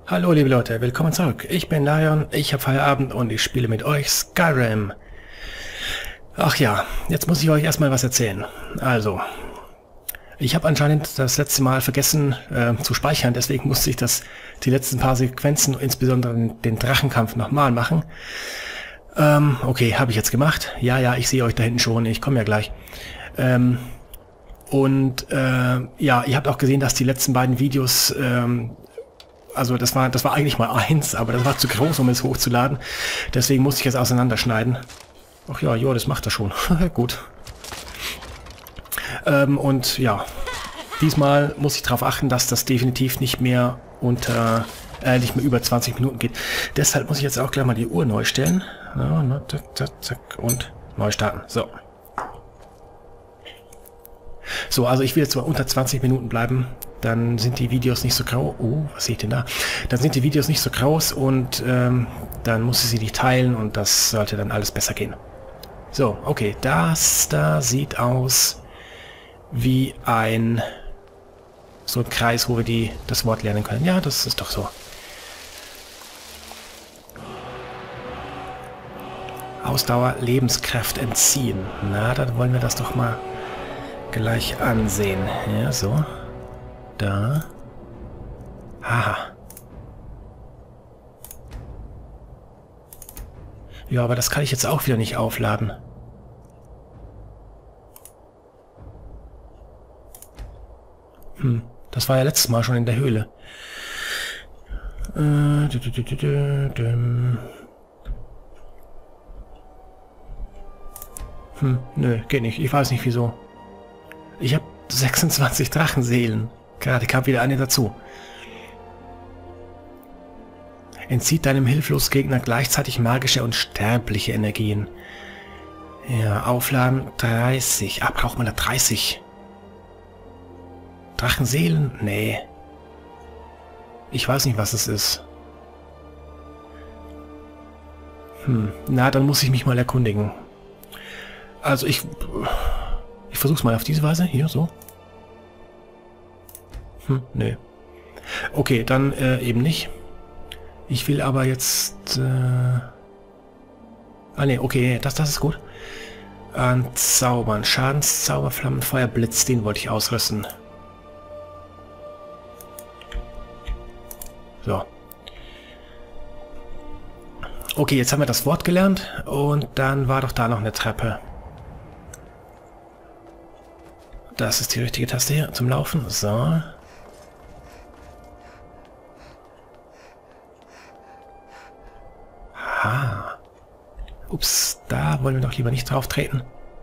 Hallo liebe Leute, willkommen zurück. Ich bin Lion, ich habe Feierabend und ich spiele mit euch Skyrim. Ach ja, jetzt muss ich euch erstmal was erzählen. Also, ich habe anscheinend das letzte Mal vergessen zu speichern, deswegen musste ich die letzten paar Sequenzen, insbesondere den Drachenkampf, nochmal machen. Okay, habe ich jetzt gemacht. Ja, ich sehe euch da hinten schon, ich komme ja gleich. Ja, ihr habt auch gesehen, dass die letzten beiden Videos... Also das war eigentlich mal eins, aber das war zu groß, um es hochzuladen. Deswegen musste ich es auseinanderschneiden. Ach ja, das macht er schon. Gut. Und ja, diesmal muss ich darauf achten, dass das definitiv nicht mehr nicht mehr über 20 Minuten geht. Deshalb muss ich jetzt auch gleich mal die Uhr neu stellen. Ja, zack, und neu starten. So, also ich will jetzt mal unter 20 Minuten bleiben. Dann sind die Videos nicht so grau. Oh, was sehe ich denn da? Dann sind die Videos nicht so groß und dann muss ich sie nicht teilen und das sollte dann alles besser gehen. So, okay, das da sieht aus wie so ein Kreis, wo wir das Wort lernen können. Ja, das ist doch so. Ausdauer, Lebenskräfte entziehen. Na, dann wollen wir das doch mal gleich ansehen. Ja, so. Da. Haha. Ja, aber das kann ich jetzt auch wieder nicht aufladen. Das war ja letztes Mal schon in der Höhle. Nö, geht nicht. Ich weiß nicht wieso. Ich habe 26 Drachenseelen. Gerade kam wieder eine dazu. Entzieht deinem hilflosen Gegner gleichzeitig magische und sterbliche Energien. Ja, aufladen 30. Ah, braucht man da 30? Drachenseelen? Nee. Ich weiß nicht, was es ist. Na, dann muss ich mich mal erkundigen. Also ich versuch's mal auf diese Weise. Hier, so. Nee. Okay, dann eben nicht. Ich will aber jetzt... nee, okay, das ist gut. Zaubern. Schadenszauber, Flammenfeuer, Blitz, den wollte ich ausrüsten. So. Okay, jetzt haben wir das Wort gelernt und dann war doch da noch eine Treppe. Das ist die richtige Taste hier zum Laufen. So. Ups, da wollen wir doch lieber nicht drauf treten.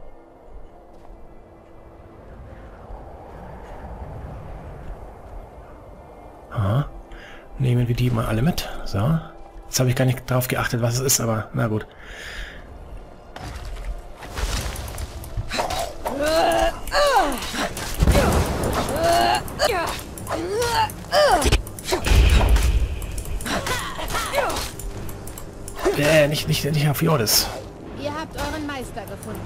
Aha. Nehmen wir die mal alle mit. So. Jetzt habe ich gar nicht drauf geachtet, was es ist, aber na gut. Nicht auf Jordis. Ihr habt euren Meister gefunden.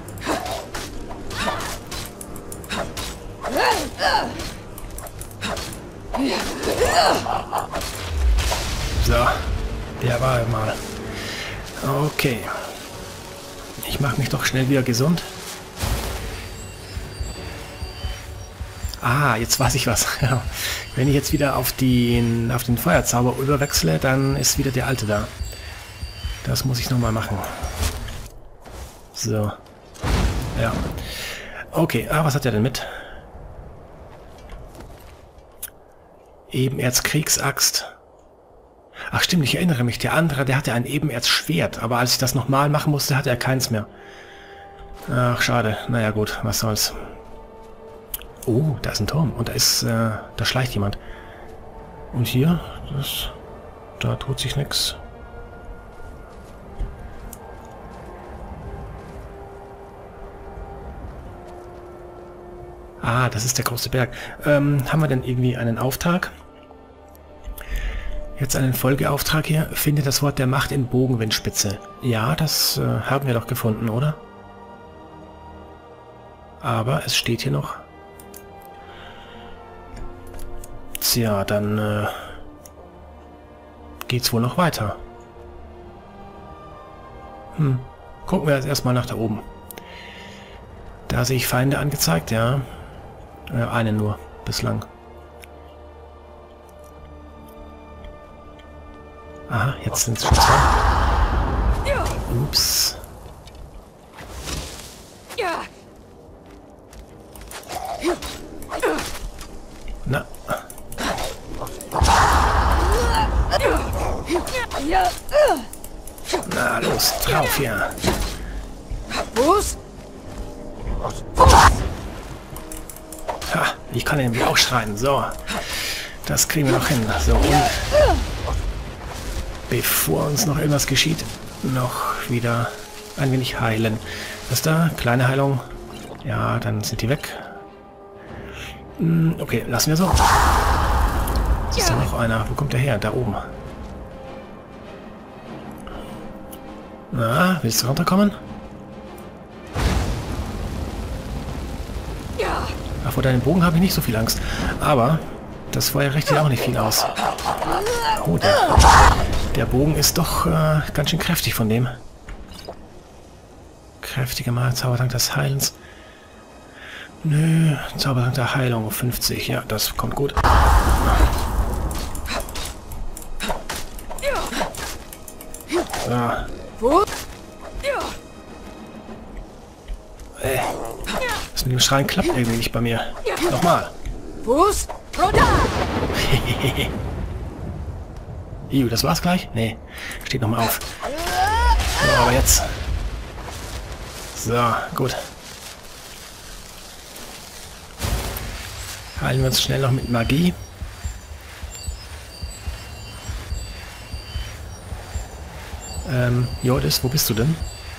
So, der war er mal. Okay. Ich mache mich doch schnell wieder gesund. Ah, jetzt weiß ich was. Wenn ich jetzt wieder auf den Feuerzauber überwechsle, dann ist wieder der alte da. Das muss ich nochmal machen. So. Ja. Okay, was hat er denn mit? Ebenerz-Kriegsaxt. Ach stimmt, ich erinnere mich. Der andere, der hatte ein Ebenerz-Schwert. Aber als ich das nochmal machen musste, hatte er keins mehr. Ach, schade. Naja gut, was soll's. Oh, da ist ein Turm. Und da schleicht jemand. Und hier? Da tut sich nichts. Ah, das ist der große Berg. Haben wir denn irgendwie einen Auftrag? Jetzt einen Folgeauftrag hier. Finde das Wort der Macht in Bogenwindspitze. Ja, das haben wir doch gefunden, oder? Aber es steht hier noch. Tja, dann geht's wohl noch weiter. Gucken wir jetzt erstmal nach da oben. Da sehe ich Feinde angezeigt, ja. Eine nur, bislang. Aha, jetzt sind es schon zwei. Ups. Na. Na, los, drauf hier. Ha, ich kann nämlich auch schreien. So, das kriegen wir noch hin. So, und bevor uns noch irgendwas geschieht, noch wieder ein wenig heilen. Was ist da? Kleine Heilung. Ja, dann sind die weg. Okay, lassen wir so. Es ist ja noch einer. Wo kommt der her? Da oben. Na, willst du runterkommen? Ach, vor deinem Bogen habe ich nicht so viel Angst. Aber das Feuer richtet auch nicht viel aus. Oh, der Bogen ist doch ganz schön kräftig von dem. Kräftiger Mal, Zaubertrank des Heilens. Nö, Zaubertrank der Heilung 50. Ja, das kommt gut. So. Das mit dem Schreien klappt irgendwie nicht bei mir. Nochmal. Fuß runter! Das war's gleich? Nee, steht nochmal auf. So, aber jetzt. So, gut. Heilen wir uns schnell noch mit Magie. Jordis, wo bist du denn?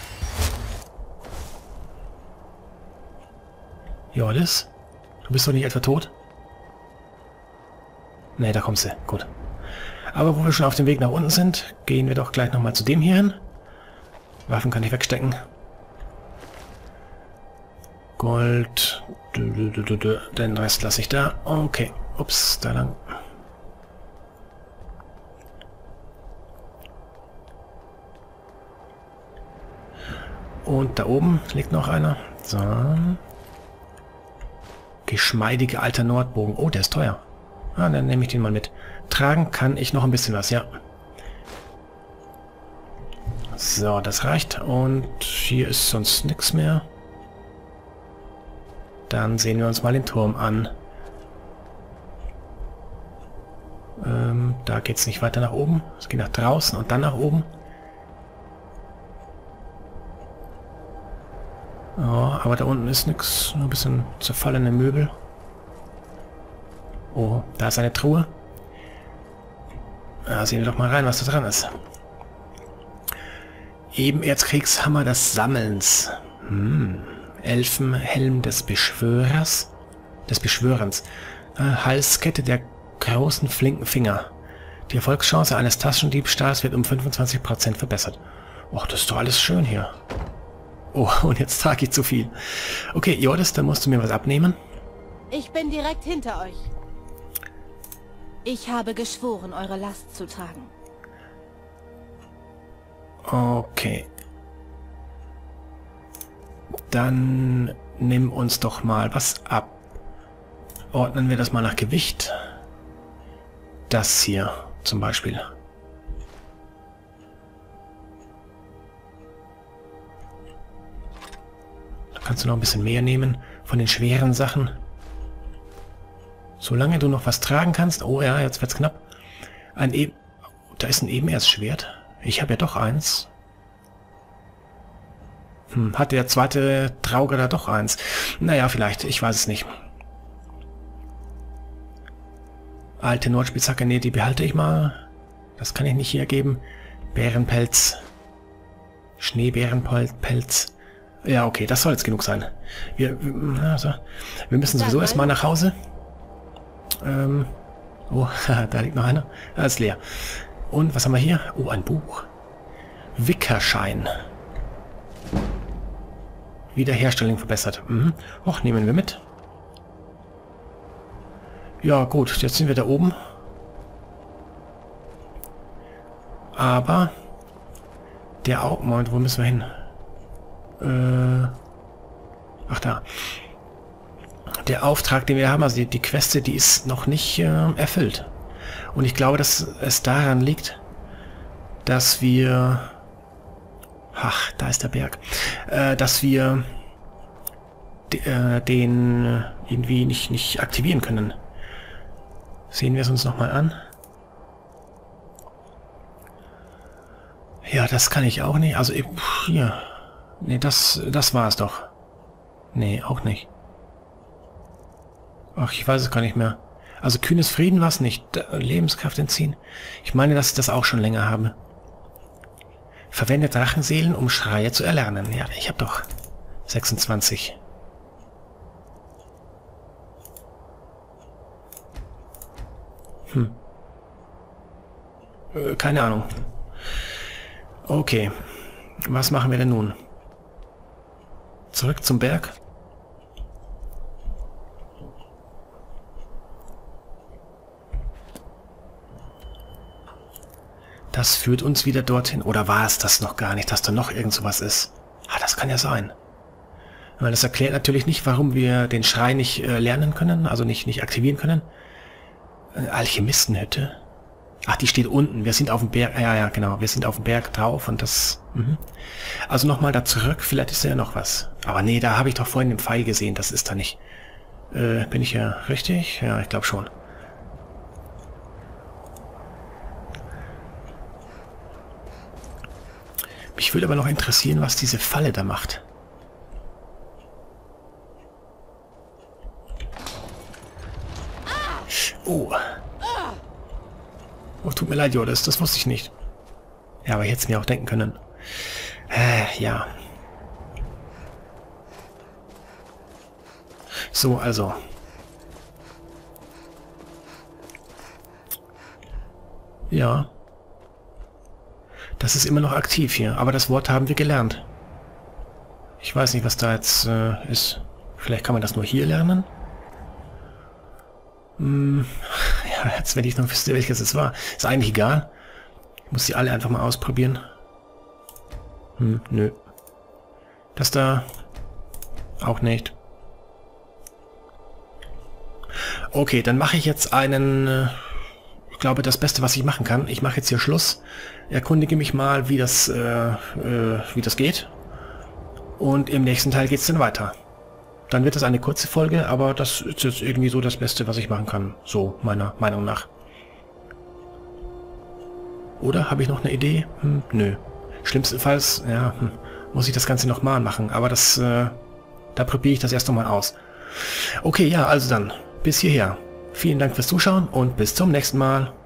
Jordis? Du bist doch nicht etwa tot? Ne, da kommst du. Gut. Aber wo wir schon auf dem Weg nach unten sind, gehen wir doch gleich nochmal zu dem hier hin. Waffen kann ich wegstecken. Gold. Den Rest lasse ich da. Okay. Ups, da lang. Und da oben liegt noch einer. So. Geschmeidige alter Nordbogen. Oh, der ist teuer. Ah, dann nehme ich den mal mit. Tragen kann ich noch ein bisschen was, ja. So, das reicht. Und hier ist sonst nichts mehr. Dann sehen wir uns mal den Turm an. Da geht es nicht weiter nach oben. Es geht nach draußen und dann nach oben. Ja, aber da unten ist nichts. Nur ein bisschen zerfallene Möbel. Oh, da ist eine Truhe. Da sehen wir doch mal rein, was da dran ist. Ebenerzkriegshammer des Sammelns. Elfenhelm des Beschwörers. Des Beschwörens. Halskette der großen flinken Finger. Die Erfolgschance eines Taschendiebstahls wird um 25% verbessert. Och, das ist doch alles schön hier. Oh, und jetzt trage ich zu viel. Okay, Jordis, dann musst du mir was abnehmen. Ich bin direkt hinter euch. Ich habe geschworen, eure Last zu tragen. Okay. Dann nimm uns doch mal was ab. Ordnen wir das mal nach Gewicht. Das hier zum Beispiel. Da kannst du noch ein bisschen mehr nehmen von den schweren Sachen. Solange du noch was tragen kannst. Oh ja, jetzt wird's knapp. Da ist ein Ebenerzschwert. Ich habe ja doch eins. Hat der zweite Trauger da doch eins? Naja, vielleicht. Ich weiß es nicht. Alte Nordspitzhacke, nee, die behalte ich mal. Das kann ich nicht hier geben. Bärenpelz. Schneebärenpelz. Ja, okay, das soll jetzt genug sein. Wir müssen sowieso erstmal nach Hause. Oh, da liegt noch einer. Da ist leer. Und was haben wir hier? Oh, ein Buch. Wickerschein. Wiederherstellung verbessert. Och, nehmen wir mit. Ja, gut, jetzt sind wir da oben. Aber der Moment, wo müssen wir hin? Ach da. Der Auftrag, den wir haben, also die Queste, die ist noch nicht erfüllt. Und ich glaube, dass es daran liegt, dass wir... Ach, da ist der Berg. Dass wir den irgendwie nicht aktivieren können. Sehen wir es uns nochmal an. Ja, das kann ich auch nicht. Also, hier. Nee, das war es doch. Nee, auch nicht. Ach, ich weiß es gar nicht mehr. Also, kühnes Frieden war es nicht. Lebenskraft entziehen. Ich meine, dass ich das auch schon länger habe. Verwende Drachenseelen, um Schreie zu erlernen. Ja, ich habe doch 26. Keine Ahnung. Okay. Was machen wir denn nun? Zurück zum Berg? Das führt uns wieder dorthin. Oder war es das noch gar nicht, dass da noch irgend sowas ist? Ah, das kann ja sein. Weil das erklärt natürlich nicht, warum wir den Schrei nicht lernen können, also nicht aktivieren können. Alchemistenhütte. Ach, die steht unten. Wir sind auf dem Berg. Ja, genau. Wir sind auf dem Berg drauf und das... Also nochmal da zurück. Vielleicht ist da ja noch was. Aber nee, da habe ich doch vorhin den Pfeil gesehen. Das ist da nicht. Bin ich ja richtig? Ja, ich glaube schon. Mich würde aber noch interessieren, was diese Falle da macht. Oh. Oh, tut mir leid, Jodas, das wusste ich nicht. Ja, aber ich hätte es mir auch denken können. Ja. So, also. Ja. Das ist immer noch aktiv hier, aber das Wort haben wir gelernt. Ich weiß nicht, was da jetzt ist. Vielleicht kann man das nur hier lernen? Ja, jetzt wenn ich noch wüsste, welches es war. Ist eigentlich egal. Ich muss die alle einfach mal ausprobieren. Nö. Das da auch nicht. Okay, dann mache ich jetzt einen... ich glaube, das Beste, was ich machen kann, ich mache jetzt hier Schluss. Erkundige mich mal, wie das geht. Und im nächsten Teil geht es dann weiter. Dann wird es eine kurze Folge, aber das ist jetzt irgendwie so das Beste, was ich machen kann. So, meiner Meinung nach. Oder habe ich noch eine Idee? Nö. Schlimmstenfalls, ja, muss ich das Ganze nochmal machen. Aber das, da probiere ich das erst nochmal aus. Okay, ja, also dann, bis hierher. Vielen Dank fürs Zuschauen und bis zum nächsten Mal.